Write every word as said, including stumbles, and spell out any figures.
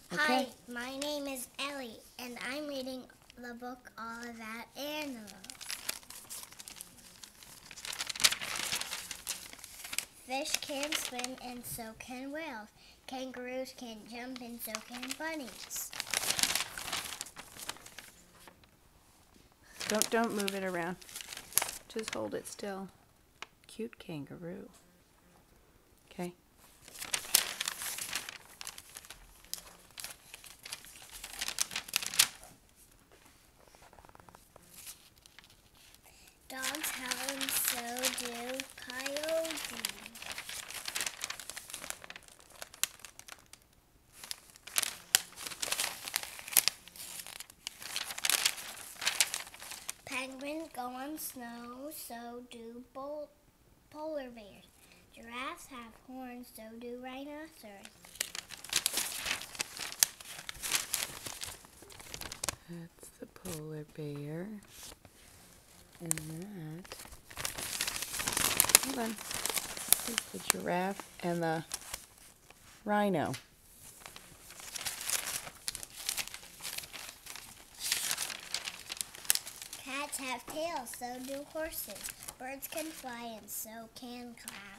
Okay. Hi, my name is Ellie, and I'm reading the book All About Animals. Fish can swim, and so can whales. Kangaroos can jump, and so can bunnies. Don't don't move it around. Just hold it still. Cute kangaroo. Okay. Dogs howl, and so do coyotes. Penguins go on snow, so do bol- polar bears. Giraffes have horns, so do rhinoceros. That's the polar bear. And that, hold on, this is the giraffe and the rhino. Cats have tails, so do horses. Birds can fly, and so can clouds.